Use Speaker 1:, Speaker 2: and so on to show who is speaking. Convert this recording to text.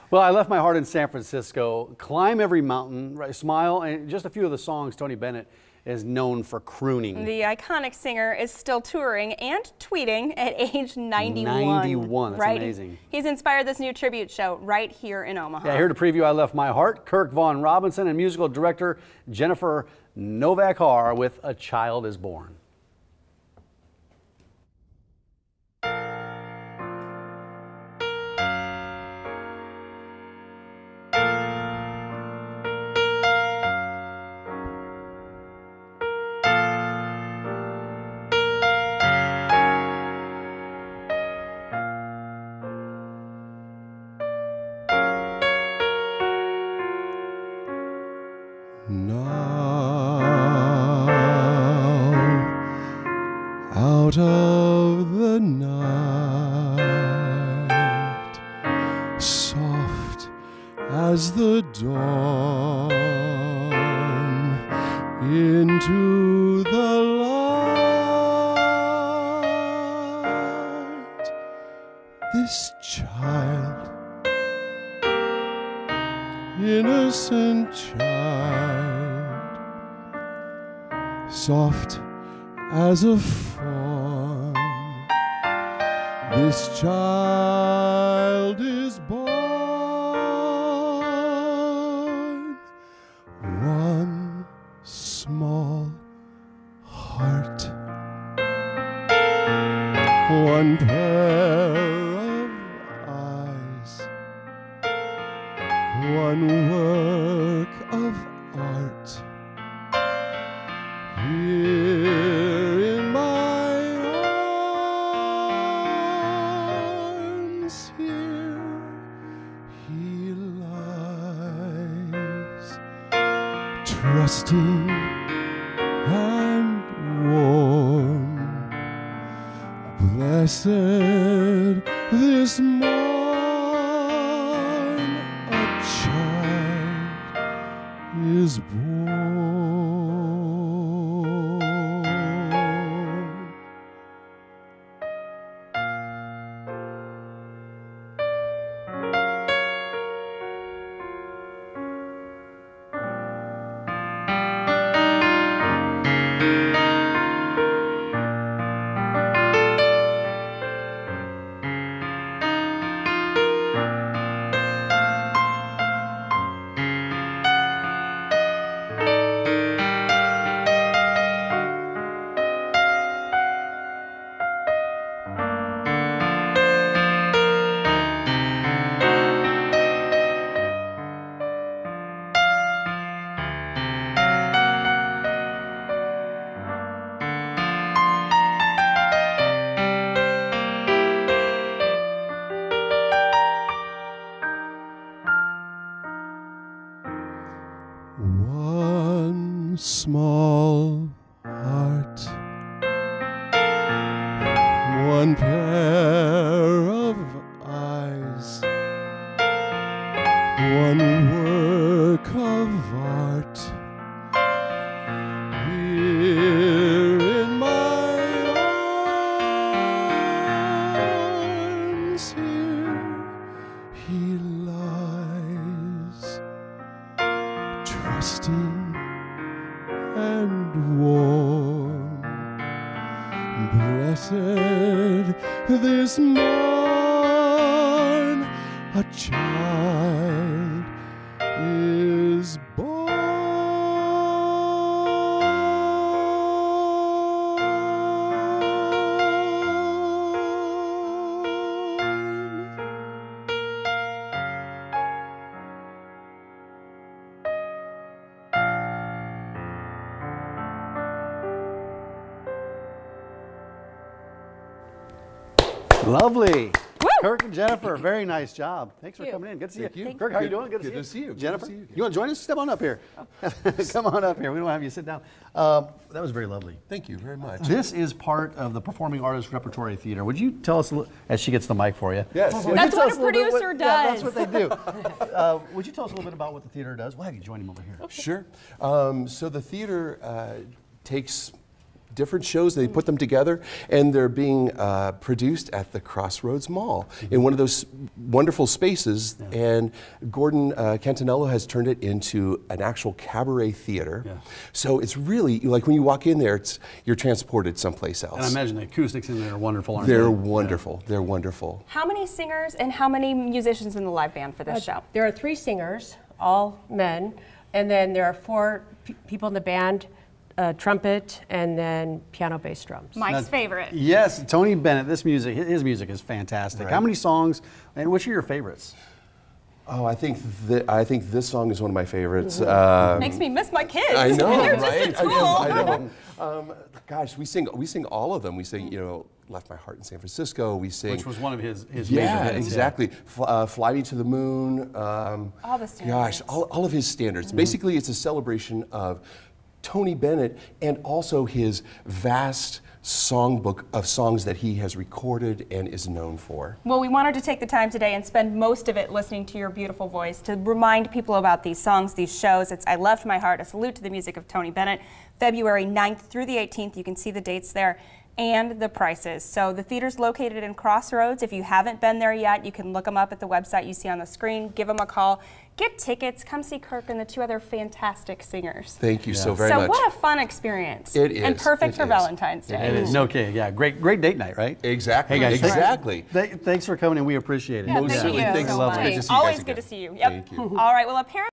Speaker 1: Well, I left my heart in San Francisco, climb every mountain, smile, and just a few of the songs Tony Bennett is known for crooning.
Speaker 2: The iconic singer is still touring and tweeting at age 91.
Speaker 1: 91, that's
Speaker 2: right?
Speaker 1: amazing.
Speaker 2: He's inspired this new tribute show right here in Omaha.
Speaker 1: Yeah, here to preview I Left My Heart, Kirk Von Robinson and musical director Jennifer Novak-Har with A Child Is Born.
Speaker 3: Now, out of the night, soft as the dawn, into the light, this child, innocent child, soft as a fawn, this child is born. One small heart, one pair of eyes, one work of art. Here in my arms, here he lies, trusting and warm. Blessed this morn, a child is born. One small heart, one pair of eyes, one work of art. Here in my arms, here he lies, trusting and warm. Blessed this morn, a child is born.
Speaker 1: Lovely.
Speaker 2: Woo!
Speaker 1: Kirk and Jennifer, very nice job. Thanks for coming in. Good to see you. Kirk, how are you doing? Good to see you. Jennifer, you want to join us? Step on up here. Come on up here. We don't have you sit down. That was very lovely.
Speaker 3: Thank you very much.
Speaker 1: This is part of the Performing Artists Repertory Theatre. Would you tell us, as she gets the mic for you?
Speaker 3: Yes.
Speaker 2: That's what a producer does.
Speaker 1: Yeah, that's what they do. Would you tell us a little bit about what the theater does? We'll have you join him over here.
Speaker 3: Sure. So the theater takes different shows. They put them together, and they're being produced at the Crossroads Mall in one of those wonderful spaces. And Gordon Cantanello has turned it into an actual cabaret theater. So it's really, like when you walk in there, you're transported someplace else.
Speaker 1: And I imagine the acoustics in there are wonderful, aren't they?
Speaker 3: They're wonderful. They're wonderful.
Speaker 2: How many singers and how many musicians in the live band for this show?
Speaker 4: There are 3 singers, all men, and then there are 4 people in the band, trumpet, and then piano, bass, drums.
Speaker 2: Mike's favorite.
Speaker 1: Yes, Tony Bennett. His music is fantastic.
Speaker 3: Right.
Speaker 1: How many songs, and which are your favorites?
Speaker 3: Oh, I think this song is one of my favorites.
Speaker 2: Makes me miss my kids.
Speaker 3: I know,
Speaker 2: They're
Speaker 3: right?
Speaker 2: just at school.
Speaker 3: I know. Gosh, we sing all of them. We sing, "Left My Heart in San Francisco." We sing,
Speaker 1: Which was one of his major hits.
Speaker 3: Yeah, exactly. Fly Me to the Moon.
Speaker 2: All the standards.
Speaker 3: Gosh, all of his standards. Basically, it's a celebration of Tony Bennett and also his vast songbook of songs that he has recorded and is known for.
Speaker 2: Well, we wanted to take the time today and spend most of it listening to your beautiful voice to remind people about these songs, these shows. It's I Left My Heart, a salute to the music of Tony Bennett, February 9th through the 18th. You can see the dates there and the prices. So the theater's located in Crossroads. If you haven't been there yet, you can look them up at the website you see on the screen. Give them a call. Get tickets. Come see Kirk and the 2 other fantastic singers.
Speaker 3: Thank you so very much.
Speaker 2: So what a fun experience.
Speaker 3: It is.
Speaker 2: And perfect for Valentine's Day.
Speaker 1: It is. No kidding. Yeah, great date night, right?
Speaker 3: Exactly.
Speaker 1: Hey guys,
Speaker 3: exactly.
Speaker 1: Thanks for coming in. We appreciate it.
Speaker 2: Yeah, thank you.
Speaker 3: Thanks a lot. Good to see you guys
Speaker 2: Always
Speaker 3: again.
Speaker 2: good to see you. Yep.
Speaker 3: Thank you.
Speaker 2: All right. Well, apparently.